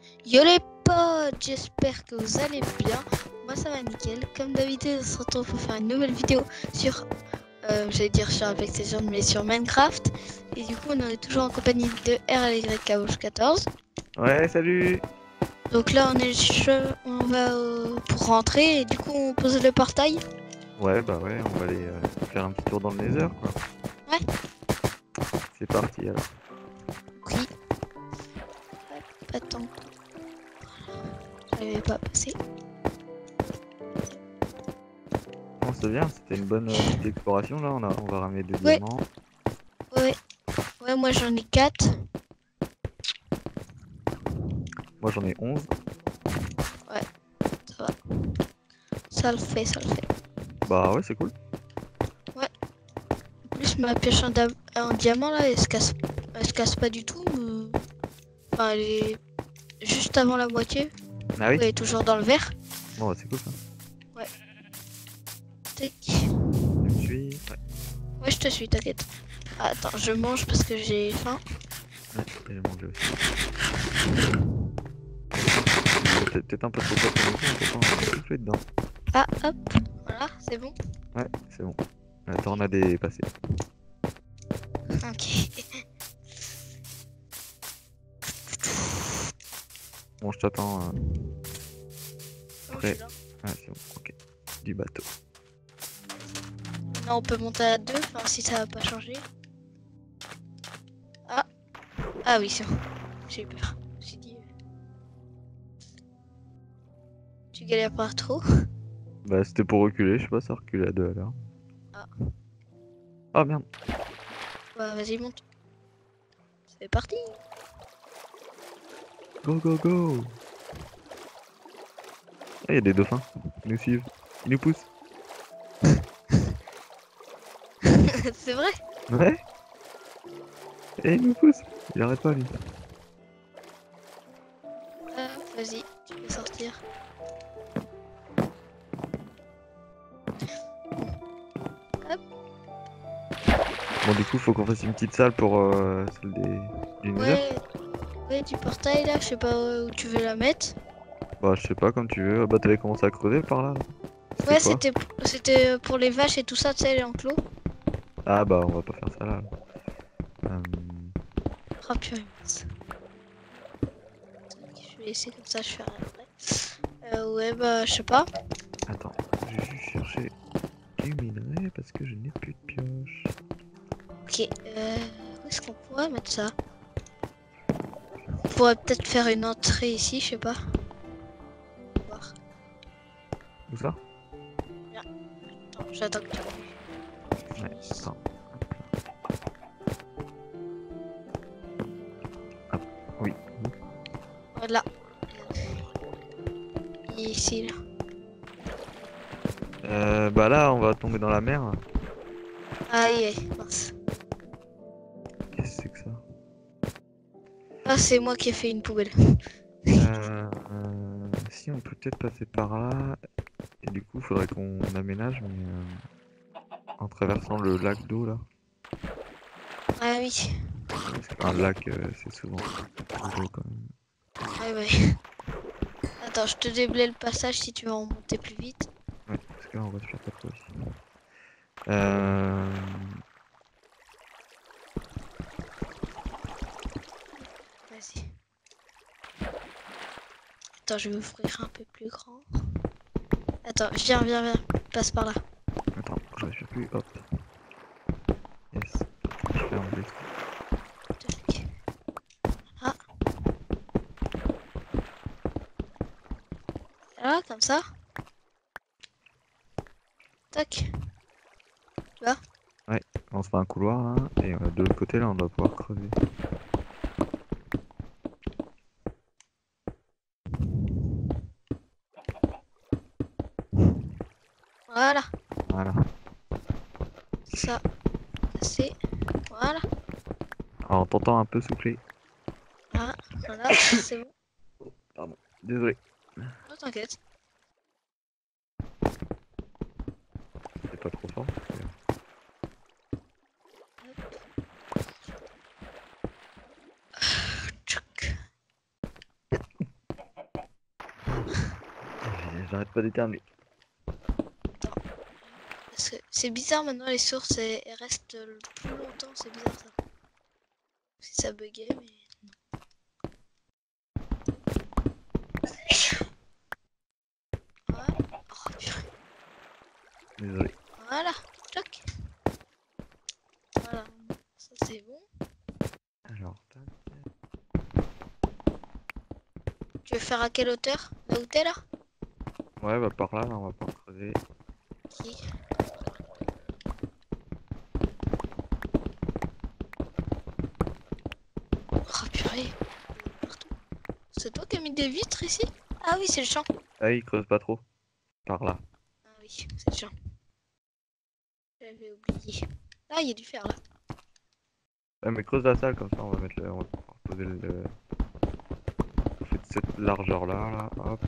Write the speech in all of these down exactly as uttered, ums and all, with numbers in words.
Yo les potes, j'espère que vous allez bien. Moi ça va nickel. Comme d'habitude, on se retrouve pour faire une nouvelle vidéo sur, euh, j'allais dire sur Apex Legends, mais sur Minecraft. Et du coup, on est toujours en compagnie de R L Y K quatorze. Ouais, salut. Donc là, on est che- on va euh, pour rentrer et du coup, on pose le portail. Ouais, bah ouais, on va aller euh, faire un petit tour dans le Nether, quoi. Ouais. C'est parti alors. Oui. Hop, attends. J'arrivais pas à passer. Bon, c'est bien, c'était une bonne euh, petite exploration là. On, a, on va ramener deux Ouais. diamants. Ouais. Ouais, moi j'en ai quatre. Moi j'en ai onze. Ça va. Ça le fait, ça le fait. Bah ouais, c'est cool. En plus, ma pioche en, da- en diamant là, elle se casse, elle se casse pas du tout. Mais... Enfin, elle est juste avant la moitié. Ah oui. Elle est toujours dans le vert. Bon, bah, c'est cool ça. Tac. Tu me suis. Ouais, Ouais, je te suis, t'inquiète. Ah, attends, je mange parce que j'ai faim. ouais, j'ai mangé aussi. Peut-être peut-être un peu trop fort pour nous, on peut pas souffler dedans. Ah, hop, voilà, c'est bon. Ouais, c'est bon. La tornade est passée. Ok. Bon, je t'attends. Euh... Oh, je Prêt. suis là. Ah, c'est bon, ok. Du bateau. Là, on peut monter à deux, enfin, si ça va pas changer. Ah, ah oui, c'est bon. J'ai eu peur. J'ai dit. euh, Tu galères pas trop. Bah, c'était pour reculer, je sais pas, ça reculait à deux à l'heure. Ah. Oh merde. Bah, vas-y, monte. C'est parti. Go, go, go. Ah, il y a des dauphins. Ils nous suivent. Ils nous poussent. C'est vrai. Ouais. Et il nous pousse. Il arrête pas lui. Ah, vas-y, tu peux sortir. Bon, du coup, faut qu'on fasse une petite salle pour euh, celle des... du Nether. Ouais, ouais, du portail là, je sais pas où tu veux la mettre. Bah, je sais pas, comme tu veux. Ah, bah, t'avais commencé à creuser par là. C'était Ouais, quoi? c'était c'était pour les vaches et tout ça, tu sais, l'enclos. Ah, bah, on va pas faire ça là. Euh, Oh purée, mince. Je vais essayer comme ça, je fais rien après. Euh, ouais, bah, je sais pas. Attends, je vais juste chercher du minerai parce que je n'ai plus de pioche. Ok, euh, où est-ce qu'on pourrait mettre ça? On pourrait peut-être faire une entrée ici, je sais pas. On va voir. Où ça? Attends, j'attends que tu Ouais, finisses. attends. Hop, oui. Voilà. Ici, là. Euh, bah là, on va tomber dans la mer. Ah, y est, mince. Qu'est-ce que c'est que ça? Ah, c'est moi qui ai fait une poubelle. Euh, euh, si on peut peut-être passer par là, et du coup faudrait qu'on aménage, mais euh, en traversant le lac d'eau là. Ah oui. Parce qu'un lac euh, c'est souvent de l'eau quand même. Ouais, ouais. Attends, je te déblaye le passage si tu veux en monter plus vite. Ouais, parce que là on va se faire pas trop ici. Euh... Vas-y. Attends, je vais ouvrir un peu plus grand. Attends, viens, viens, viens. Passe par là. Attends, je réussis plus, hop. Yes, je fais enlever ça. Tac. Ah. Là, comme ça. Tac. Tu vois? Ouais, on se fait un couloir là, et euh, de l'autre côté là on doit pouvoir creuser. Voilà. Voilà. Ça. C'est. Voilà. Alors on t'entend un peu souffler. Ah, voilà. C'est bon. Pardon, désolé. Non, t'inquiète. C'est pas trop fort. Tchouk. t'arrêtes pas d'éternuer. Parce que c'est bizarre maintenant, les sources elles, elles restent le plus longtemps, c'est bizarre ça. Si ça buguait, mais non. Voilà. Oh, purée. Désolé. Voilà, toc. Voilà, ça c'est bon. Alors, tac. Tu veux faire à quelle hauteur? Là où t'es là? Ouais, bah par là, là, on va pas creuser. Ok. Oh purée, partout. C'est toi qui as mis des vitres ici? Ah oui, c'est le champ. Ah, il creuse pas trop. Par là. Ah oui, c'est le champ. J'avais oublié. Ah, il y a du fer là. Ouais, mais creuse la salle, comme ça, on va mettre le... on va pouvoir poser le... On fait de cette largeur là, là, hop.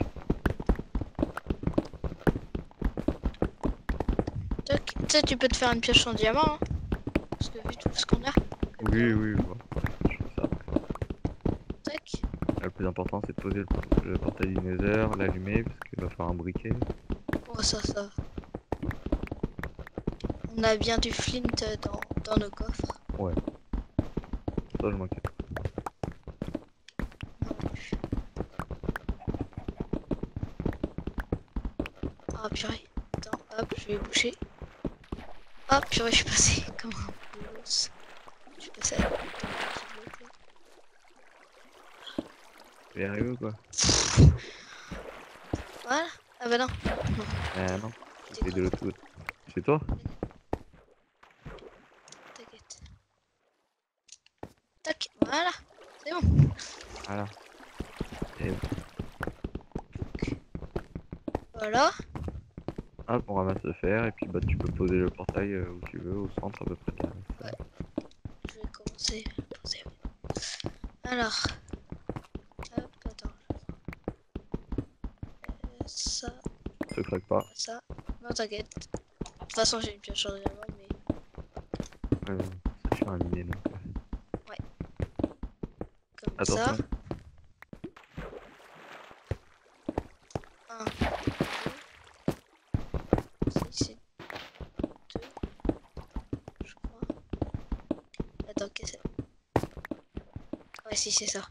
Toc. Tu sais, tu peux te faire une pioche en diamant, hein. Parce que vu tout ce qu'on a. Oui, oui, ouais. Je fais ça après. Tac. Le plus important, c'est de poser le, le portail du Nether, l'allumer, parce qu'il va falloir un briquet. Oh, ça, ça. On a bien du flint dans, dans nos coffres. Ouais. Ça, je m'inquiète. Non plus. Ah purée. Attends, hop, je vais boucher. Ah purée, je suis passé comme un bolos. Je suis passé à... Tu vas y arriver ou quoi? Voilà. Ah bah non. Non. Ah non. C'est de l'autre côté. C'est toi? T'inquiète. Tac, voilà. C'est bon. Voilà. Et Voilà. hop, on ramasse le fer, et puis bah tu peux poser le portail euh, où tu veux, au centre à peu près de la salle. Je vais commencer à poser. Alors. Hop, attends. Euh, ça, Je craque pas. ça. Non, t'inquiète. De toute façon, j'ai une pioche en diamant, mais. Euh, ça, je suis un minier donc. euh. Comme Attention. ça. Un, deux. Si, c'est deux. Je crois. Attends, qu'est-ce que c'est? Ouais, si, c'est ça.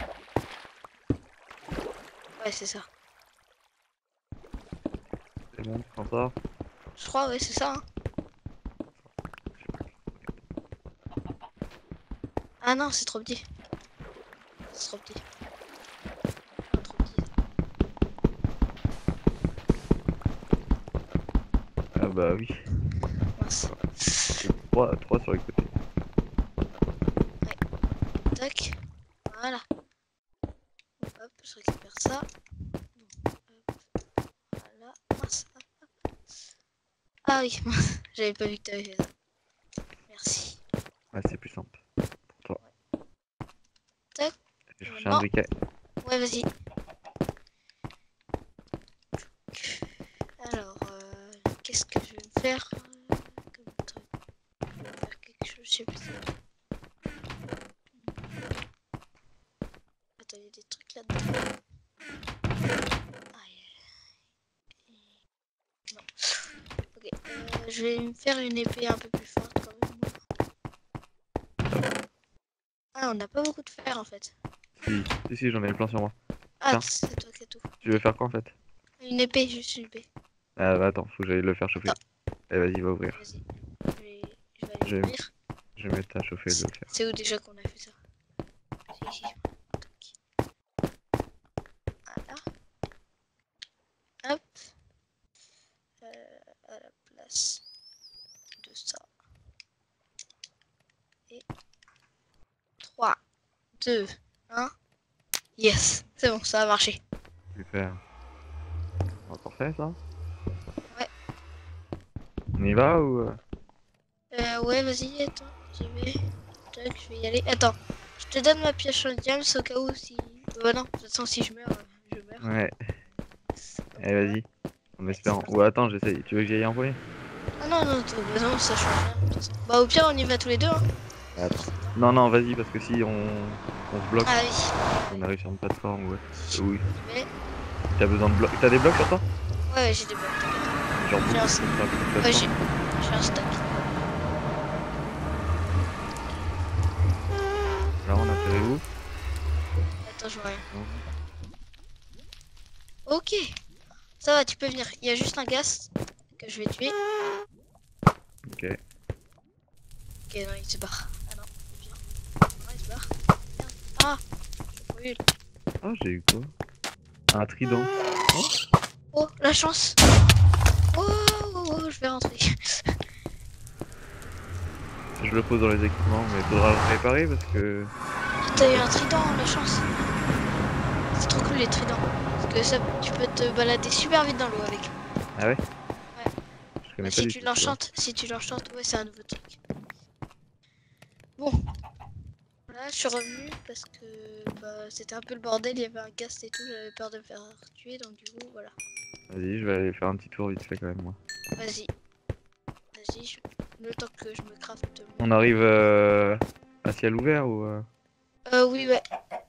Ouais, c'est ça. C'est bon, tu t'en sors? Je crois, ouais, c'est ça. Hein. Ah non, c'est trop petit. C'est trop petit. Non, trop petit. Ah bah oui. Mince. trois, trois sur les côtés. Tac. Voilà. Hop, je récupère ça. Hop. Voilà. Mince. Hop, hop. Ah oui, mince. J'avais pas vu que t'avais fait ça. Merci. Ouais, c'est plus simple. Pour toi. Tac. Je vais chercher Maintenant. un briquet. Ouais, vas-y. Alors, euh, qu'est-ce que je vais me faire euh, comme truc? Je vais faire quelque chose, je sais plus. Attends, il y a des trucs là-dedans. Aïe. Non. Ok, euh, je vais me faire une épée un peu plus forte quand même. Ah, on n'a pas beaucoup de fer en fait. Si, si, si j'en ai plein sur moi. Ah, Tiens. c'est toi qui as tout. Tu veux faire quoi en fait? Une épée, juste une épée. Ah bah attends, faut que j'aille le faire chauffer. Eh vas-y, va ouvrir. Vas-y. Je vais, je vais aller Je vais- ouvrir. Je vais mettre à chauffer le fer. C'est où déjà qu'on a fait ça? C'est ici. Tac. Voilà. Hop. Euh, à la place de ça. Et trois, deux, un. Yes, c'est bon, ça a marché. Super. On va parfait ça? Ouais. On y va ou... euh Euh, ouais, vas-y, attends, j'y vais. Tac, je vais y aller. Attends, je te donne ma pioche en diams au cas où si... Bah non, de toute façon, si je meurs, euh, je meurs. Ouais. Eh vas-y. En espérant. Ou attends, j'essaye. Tu veux que j'y aille en premier? Ah non, non, t- bah non, ça change rien. de toute façon. Bah au pire, on y va tous les deux. Hein. Attends. Non, non, vas-y, parce que si on, on se bloque, Ah oui. on arrive sur une plateforme, ouais. Oui. Mais T'as besoin de blocs. T'as des blocs sur toi? Ouais, ouais, j'ai des blocs, t'inquiète. Genre, J'ai un, ça, ça, ouais, ça, j'ai j'ai un stack. Là, on a fait où? Attends, je vois rien. Non. Ok, ça va, tu peux venir. Il y a juste un gaz que je vais tuer. Ok. Ok, non, il se barre. Ah non, il vient. Non, il se barre. Merde. Ah, je brûle. Ah, j'ai eu quoi? Un trident. Oh, Oh, la chance. Oh, oh, oh, je vais rentrer. je le pose dans les équipements, mais faudra le réparer parce que. T'as eu un trident, la chance. C'est trop cool les tridents. Parce que ça, tu peux te balader super vite dans l'eau avec. Ah ouais? Ouais. Je connais Bah, pas si du tu tout, tu vois. l'enchantes, si tu l'enchantes, ouais, c'est un nouveau truc. Bon, là, je suis revenu parce que bah, c'était un peu le bordel, il y avait un gast et tout, j'avais peur de me faire tuer, donc du coup, voilà. Vas-y, je vais aller faire un petit tour vite fait quand même, moi. Vas-y, vas-y, je- le temps que je me crafte mon... On arrive euh, à ciel ouvert ou. Euh... Euh, oui, ouais.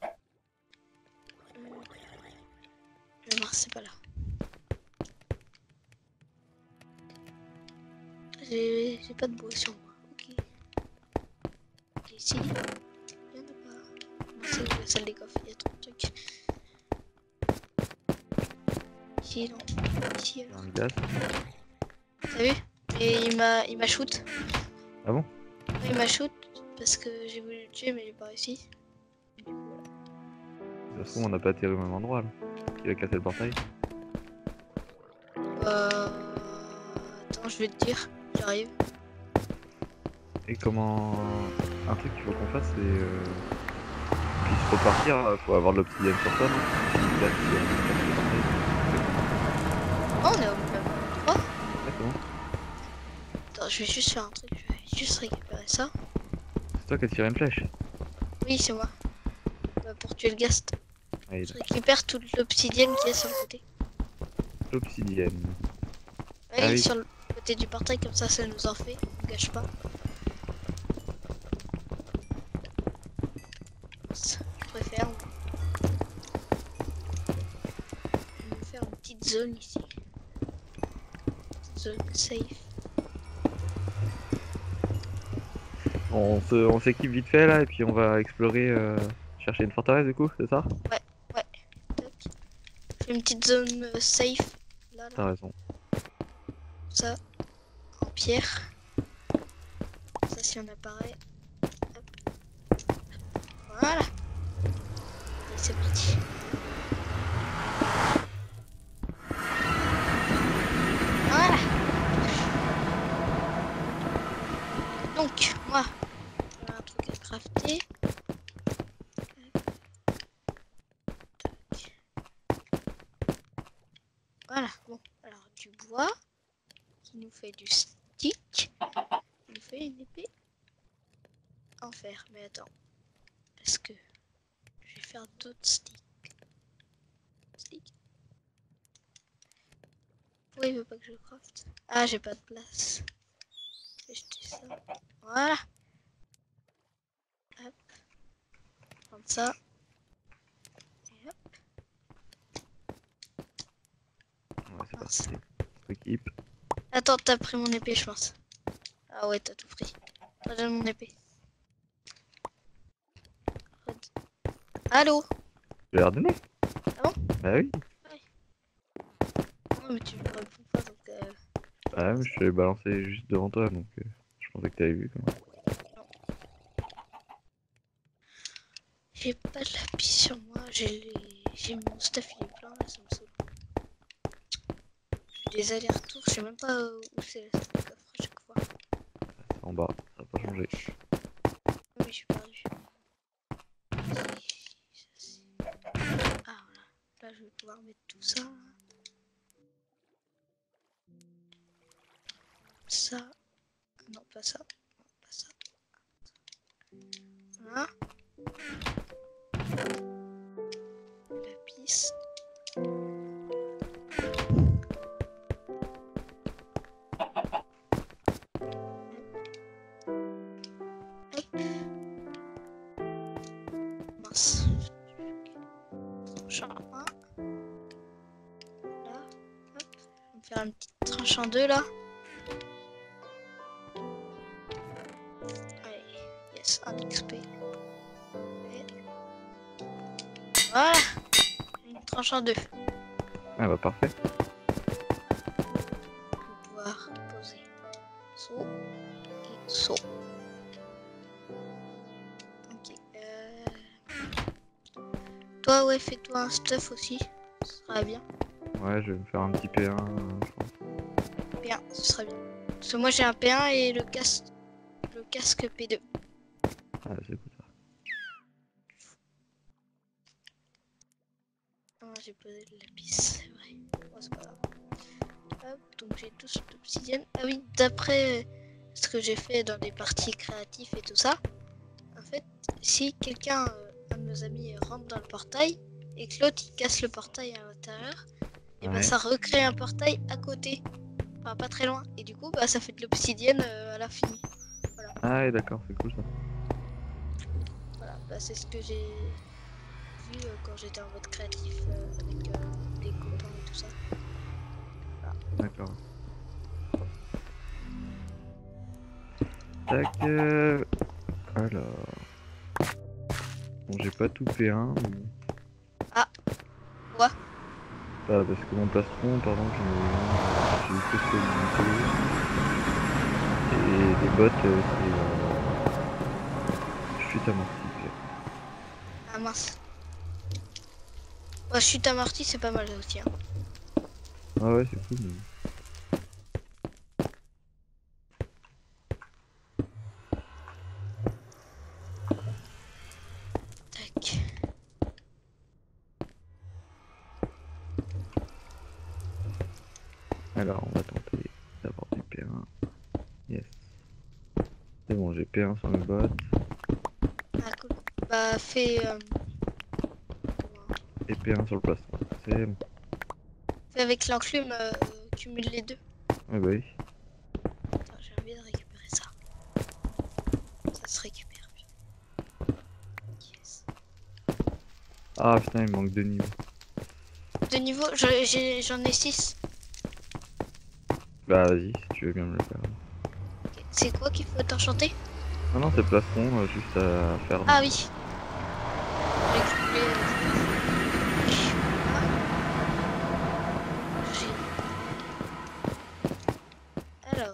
Le Mars, c'est pas là. J'ai j'ai pas de bois sur moi, ok. Ok, ici, il y en a pas. Non, c'est où la salle des coffres, il y a trop de trucs. Ici, non. Ici, alors. Un gaz. T'as vu? Et il m'a il m'a shoot. Ah bon? Ouais, il m'a shoot parce que j'ai voulu le tuer, mais j'ai pas réussi. Et du coup, voilà. Ça se trouve, on n'a pas atterri au même endroit là. Qui a cassé le portail. Euh... Attends, je vais te dire. J'arrive. Et comment. Un truc qu'il faut qu'on fasse, c'est. Euh... Puisse repartir, euh, faut avoir de l'obsidienne sur toi, non? Puis là, si elle casse le portail. Oh, on est au même endroit. Exactement. Attends, je vais juste faire un truc. Je vais juste récupérer ça. C'est toi qui as tiré une flèche. Oui, c'est moi. Bah, pour tuer le ghast. Allez, Je récupère toute l'obsidienne qui est sur le côté. l'obsidienne. Ouais, Ah oui. sur le côté du portail, comme ça, ça nous en fait. On gâche pas. Je préfère. Je vais faire une petite zone ici. Petite zone safe. On se, on s'équipe vite fait là et puis on va explorer, euh, chercher une forteresse du coup, c'est ça? Ouais, ouais. Tac. Je fais une petite zone euh, safe. Là, là. T'as raison. Ça. En pierre. Ça, si on apparaît. Hop. Voilà. Et c'est parti. Voilà. Donc, moi, j'ai un truc à crafter. Voilà, bon, alors du bois qui nous fait du stick, qui nous fait une épée en fer. Mais attends, est-ce que je vais faire d'autres sticks? Stick. Pourquoi il veut pas que je craft? Ah, j'ai pas de place. Je vais jeter ça. Voilà. Hop. Prendre ça. Et hop. Ouais, c'est Mince. parti. Équipe. Attends, t'as pris mon épée, je pense. Ah ouais, t'as tout pris. Redonne mon épée. Red- Allô? Je vais la redonner. Ah bon? Bah oui. Non, mais tu me réponds pas, donc... Euh... Bah ouais, je te l'ai balancé juste devant toi donc euh, je pensais que t'avais vu quand même. J'ai pas de lapis sur moi, j'ai les... j'ai mon stuff il est plein, là, ça me saoule. J'ai des allers-retours, je sais même pas où c'est la salle de coffre à chaque fois. C'est en bas, ça va pas changer. Ah oui, je suis perdu. Ah voilà, là je vais pouvoir mettre tout ça. Ça. Non, pas ça. Non, pas ça. Voilà. Lapis. Mince. Charbon. faire une petite tranche en deux là. Allez, yes, un X P. Et... voilà, une tranche en deux. Ah bah parfait. Je vais pouvoir poser saut et saut. Ok. Euh... Toi, ouais, fais-toi un stuff aussi. Ce sera bien. Ouais, je vais me faire un petit P un, euh, je pense. P un, ce sera bien. Parce que moi j'ai un P un et le casque, le casque P deux. Ah, c'est cool ça. Ah, j'ai posé le lapis, c'est vrai. Bon, c'est pas grave. Hop, donc j'ai tous l'obsidienne. Ah oui, d'après ce que j'ai fait dans des parties créatives et tout ça, en fait, si quelqu'un, euh, un de nos amis, rentre dans le portail et que l'autre il casse le portail à l'intérieur, et Ouais. bah ça recrée un portail à côté, enfin pas très loin. Et du coup, bah ça fait de l'obsidienne euh, à l'infini. Ah ouais, d'accord, c'est cool ça. Voilà, bah c'est ce que j'ai vu euh, quand j'étais en mode créatif euh, avec euh, des copains et tout ça. D'accord. Tac. euh, Alors. Bon, j'ai pas tout P un, mais... Ah, quoi? Ah, parce que mon plastron, pardon, j'ai j'ai eu que solidité. Et les bottes, euh, c'est... Euh... chute amortie. Ah mince. Ouais, chute amortie, c'est pas mal aussi. Hein. Ah ouais, c'est cool. Mais... Tac. Alors, on va tenter d'avoir du P un. Yes. C'est bon, j'ai P un sur mes bottes. Ah cool. Bah fais... Euh... Et P un sur le plastron. C'est bon. fais avec l'enclume, euh, cumule les deux. Ah bah oui. Attends, j'ai envie de récupérer ça. Ça se récupère bien. Yes. Ah putain, il me manque deux niveaux. De niveau, j'en ai six. Bah vas-y, si tu veux bien me le faire. Okay. C'est quoi qu'il faut t'enchanter? Non, non, c'est le plastron, euh, juste à faire. Ah oui. Récupérer, euh, alors.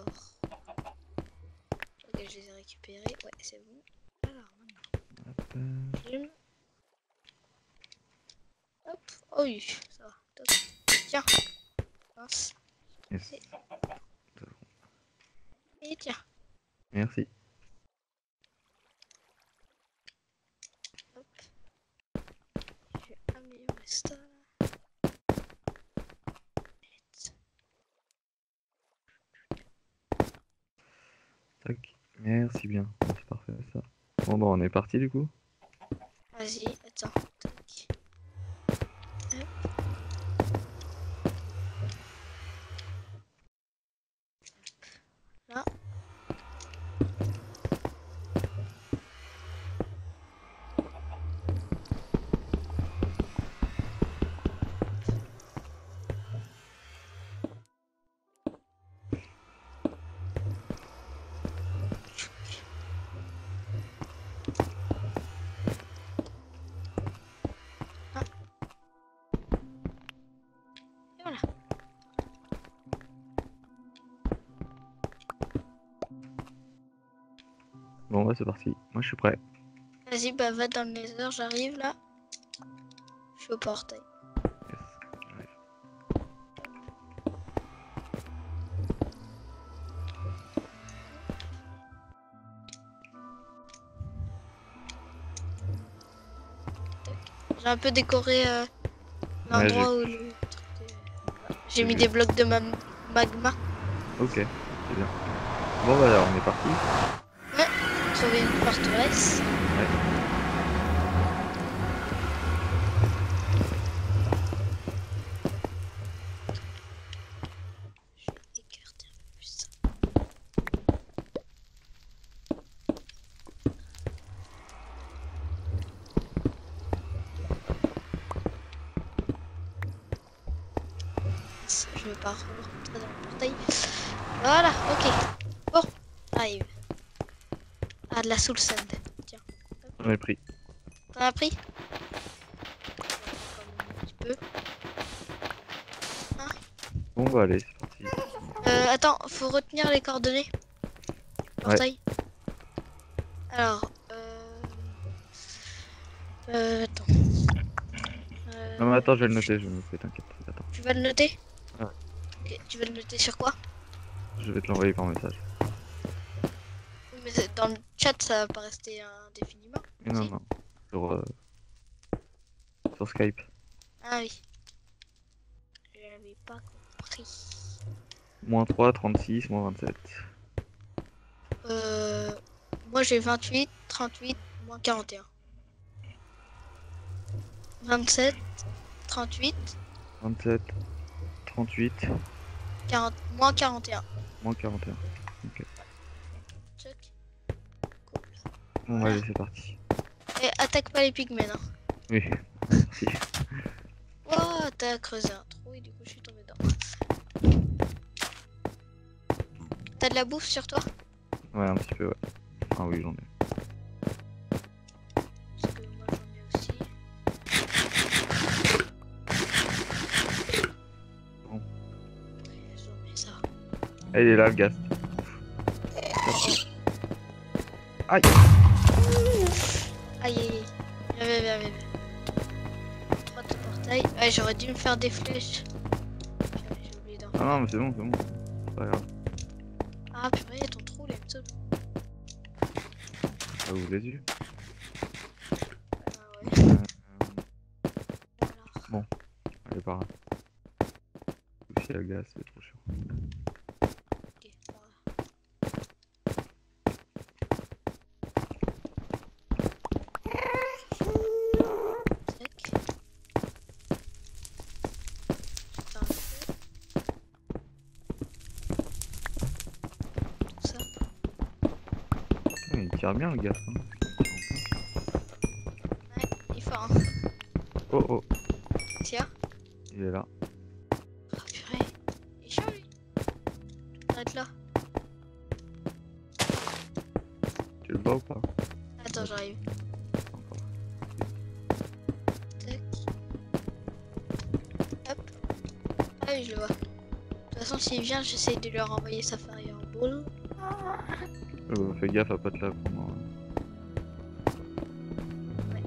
Ok, je les ai récupérés. Ouais, c'est bon. Alors maintenant. Hop, euh, Plume. Hop. Oh oui, ça va. Top. Tiens. Mince. yes. Et tiens. Merci. Hop. Je vais améliorer ça. Tac. Merci bien. Bon, c'est parfait ça. Bon, bon, on est parti du coup. Vas-y, attends. Tac. Hop. Là. Ah. Et voilà. Bon, bah c'est parti. Moi je suis prêt. Vas-y, bah va dans le nether, j'arrive là. Je suis au portail. Yes. J'arrive. J'ai un peu décoré euh, Ouais, l'endroit j'ai- où le truc est- voilà. J'ai j'ai mis vu. des blocs de ma magma. Ok, c'est bien. Bon, bah alors on est parti. Ouais, trouver une forteresse. Ouais. Je vais écarter un peu plus ça. mince, je veux pas rentrer dans le portail. Voilà, ok. Bon, arrive. Ah, de la soul sand. Tiens. J'en ai pris. T'en as pris? Un petit peu. Hein? Bon, bah allez, c'est parti. Euh, attends, faut retenir les coordonnées. Portail. Alors, euh... euh... Attends. Euh... Non, mais attends, je vais le noter, je vais le noter, t'inquiète. Attends. Tu vas le noter? Ouais. Ok, tu vas le noter sur quoi? Je vais te l'envoyer par message. Oui, mais c'est- dans le chat, ça va pas rester indéfiniment. Mais non, Si. non. Sur, euh, sur Skype. Ah oui. Je n'avais pas compris. Moins trois, trente-six, moins vingt-sept. Euh... Moi j'ai vingt-huit, trente-huit, moins quarante et un. vingt-sept, trente-huit, vingt-sept, trente-huit, quarante, moins quarante et un. moins quarante et un. Ok. Check. Cool. Bon, Voilà. allez, c'est parti. Et attaque pas les pygmées, hein. Oui. Merci. Oh, t'as creusé un trou et du coup je suis tombé dedans. T'as de la bouffe sur toi? Ouais, un petit peu, ouais. Ah oui, j'en ai. Parce que moi j'en ai aussi. Bon. J'en ai ça. Ah, il est là, le gaz. Aïe. Aïe aïe aïe. Viens, viens, viens, viens. Trois de portail. Ouais, j'aurais dû me faire des flèches. J'ai oublié d'en Ah faire. non, mais c'est bon, c'est bon. C'est pas grave. Ah purée, ton trou là, il me saoule. Ça ouvre les yeux. Ah ouais. Euh, Alors. Bon, allez, par là. Si le gaz, c'est trop chiant. Ok, voilà. Sec. J'éteins le feu. Tout ça. Ouais, il tire bien, le gaz. Hein. Ouais, il est fort. Hein. Oh, oh, Tiens. il est là. Ah purée. Il est chaud lui. Arrête là. Tu le vois ou pas? Attends, j'arrive. Encore. Tac. Hop. Ah oui, je le vois. De toute façon, s'il vient, j'essaye de lui renvoyer sa fireball. Euh, fais gaffe à pas te la prendre. Ouais.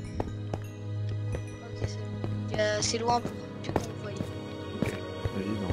Ok, c'est bon. Il est assez loin pour du convoyer. Ok, vas-y, non.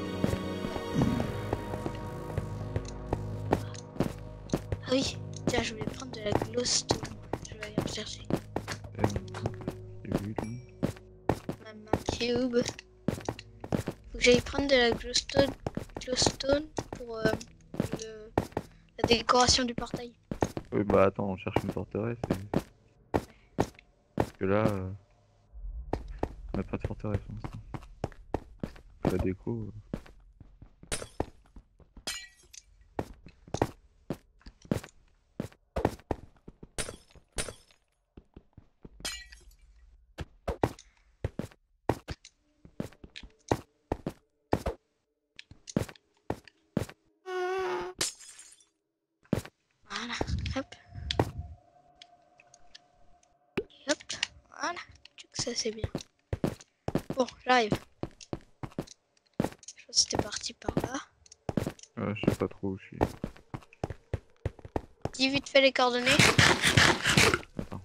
Ah oui, tiens, je voulais prendre de la glowstone. Je vais aller en chercher. Euh, j'ai vu, lui. Maman cube. Faut que j'aille prendre de la glowstone, glowstone pour euh, le, la décoration du portail. Oui, bah attends, on cherche une forteresse. Et... Parce que là, euh... on n'a pas de forteresse pour l'instant. La déco. Euh... Voilà, hop. Hop, voilà. Tu que ça c'est bien. Bon, j'arrive. Je pense que c'était parti par là. Euh, je sais pas trop où je suis. Dis vite fait les coordonnées. Attends.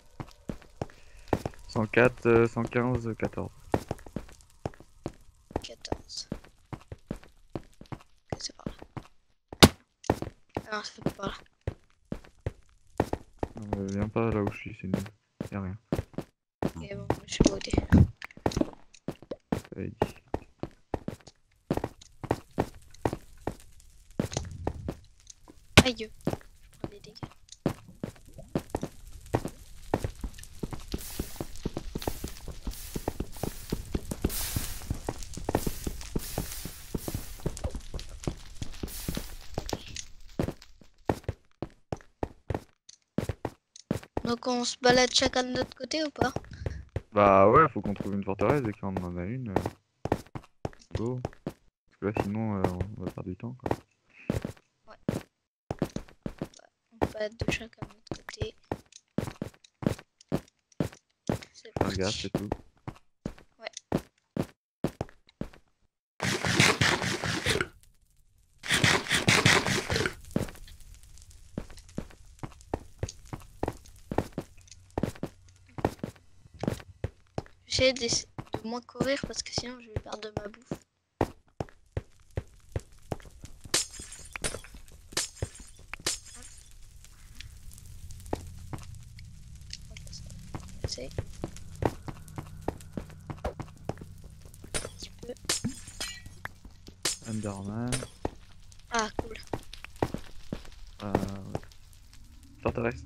cent quatre, euh, cent quinze, quatorze. quatorze. Ok, c'est par là. Ah non, c'est pas par là. Euh, viens pas là où je suis, c'est nul. Y'a rien. Et bon, je suis beauté. Ça y est. Aïe, je prends des dégâts. Donc on se balade chacun de notre côté ou pas? Bah ouais, faut qu'on trouve une forteresse et qu'on en a une. Euh... faut. Parce que là, sinon, euh, on va perdre du temps, quoi. On va de chacun de notre côté. C'est Faire gaffe, c'est tout. J'essaie de, de moins courir parce que sinon je vais perdre de ma bouffe. C'est un petit peu. Enderman. Ah cool. Euh... Forteresse.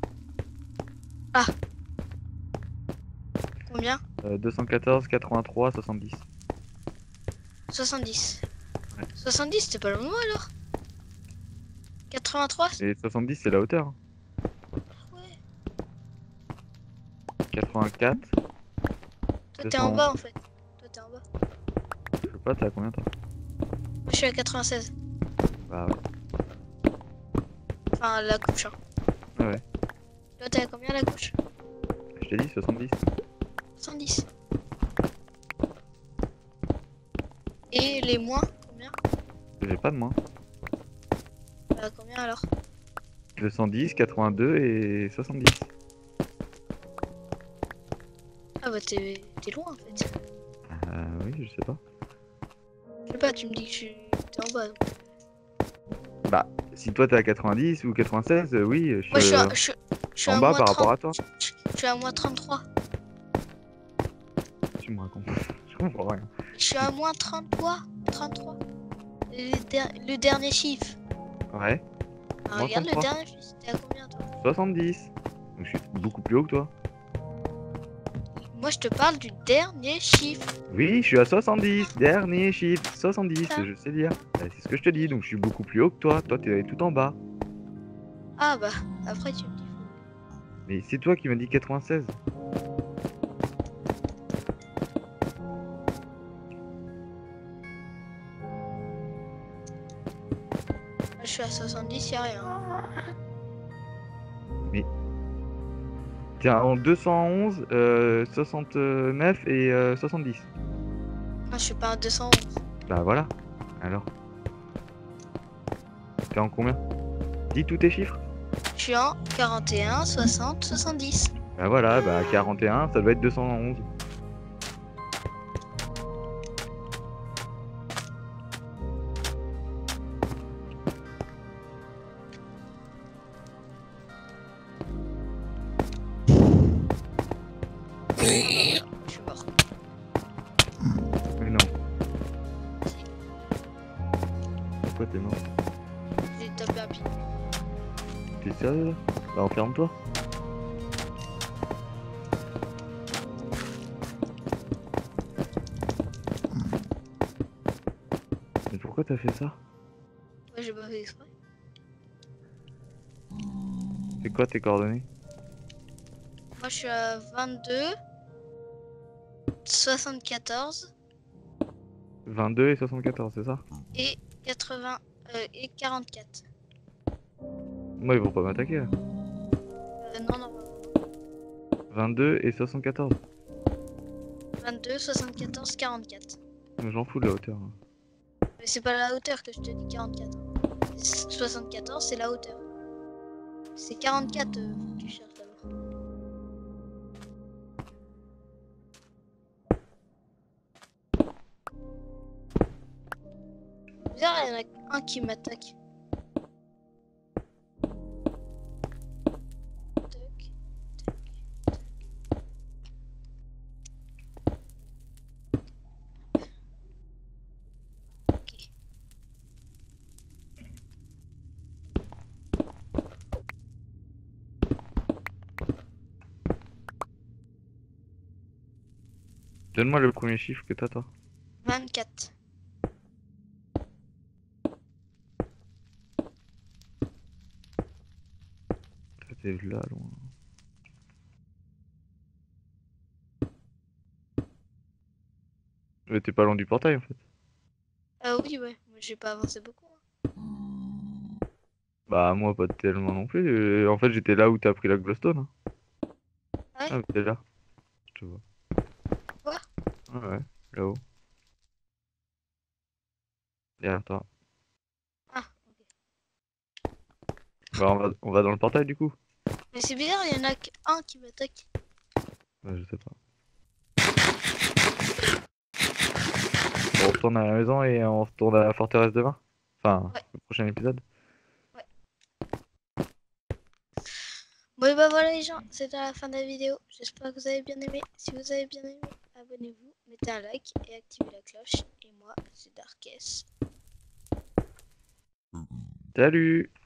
Combien? Euh, deux cent quatorze, quatre-vingt-trois, soixante-dix. soixante-dix. Ouais. soixante-dix, c'était pas le moment alors? quatre-vingt-trois? Et soixante-dix, c'est la hauteur. Ouais. quatre-vingt-quatre. Toi t'es en bas en fait. Toi t'es en bas. Je sais pas, t'es à combien toi? Moi je suis à quatre-vingt-seize. Bah ouais. Enfin la couche. Hein. Ouais, ouais. Toi t'es à combien la couche? Je t'ai dit soixante-dix. soixante-dix. Et les moins, combien? J'ai pas de moins. Bah combien alors? deux cent dix, quatre-vingt-deux et soixante-dix. Ah bah t'es t'es loin en fait. Euh, oui, je sais pas. Je sais pas, tu me dis que je suis t'es en bas. Donc. Bah, si toi t'es à quatre-vingt-dix ou quatre-vingt-seize, euh, oui, je suis Moi je suis euh, à, je, je suis en à bas moins par trente. rapport à toi. Je, je suis à moins trente-trois. Tu me racontes. Je comprends rien. Je suis à moins trente-trois. trente-trois. Le, der le dernier chiffre. Ouais, Ah, moins regarde le trente-trois. dernier chiffre, c'était à combien toi? soixante-dix. Donc je suis beaucoup plus haut que toi. Moi je te parle du dernier chiffre. Oui, je suis à soixante-dix. Dernier chiffre, soixante-dix, Voilà. je sais dire. Bah, c'est ce que je te dis, donc je suis beaucoup plus haut que toi. Toi, t'es tout en bas. Ah bah, après tu me dis. Mais c'est toi qui m'as dit quatre-vingt-seize. Je suis à soixante-dix, y'a rien. Mais t'es en deux cent onze, euh, soixante-neuf et euh, soixante-dix. Moi je suis pas à deux cent onze. Bah voilà. Alors. T'es en combien? Dis tous tes chiffres. Je suis en quarante et un, soixante, soixante-dix. Bah voilà, bah quarante et un, ça doit être deux cent onze. Je suis mort. Mais non. Pourquoi t'es mort? J'ai tapé un pied. T'es sérieux là? Bah enferme-toi. Mais pourquoi t'as fait ça? Ouais, j'ai pas fait exprès. C'est quoi tes coordonnées? Moi je suis à vingt-deux, soixante-quatorze vingt-deux et soixante-quatorze, c'est ça? et quatre-vingts euh, et quarante-quatre. Moi, ils vont pas m'attaquer là. Euh, non, non, vingt-deux et soixante-quatorze. vingt-deux, soixante-quatorze, quarante-quatre. J'en fous de la hauteur. Hein. Mais c'est pas la hauteur que je te dis quarante-quatre. soixante-quatorze, c'est la hauteur. C'est quarante-quatre, euh, faut que tu cherches d'abord. Bizarre, il y en a un qui m'attaque. Tac, tac. Ok. Donne-moi le premier chiffre que t'as, toi. vingt-quatre. Ça, t'es là, loin. Mais t'es pas loin du portail en fait. Ah oui, ouais, moi j'ai pas avancé beaucoup, hein. Bah moi pas tellement non plus. euh, En fait j'étais là où t'as pris la glowstone. Hein. Ah ouais? Ah mais t'es là, je te vois. Quoi? Ah ouais, là-haut, derrière toi. Ah, ok. Bah on va, on va dans le portail du coup. Mais c'est bizarre, il y en a qu'un qui m'attaque. Bah je sais pas. On retourne à la maison et on retourne à la forteresse demain. Enfin, Ouais, le prochain épisode. ouais. Bon, et bah voilà les gens, c'était la fin de la vidéo. J'espère que vous avez bien aimé. Si vous avez bien aimé, abonnez-vous, mettez un like et activez la cloche. Et moi, c'est Darkess. Salut!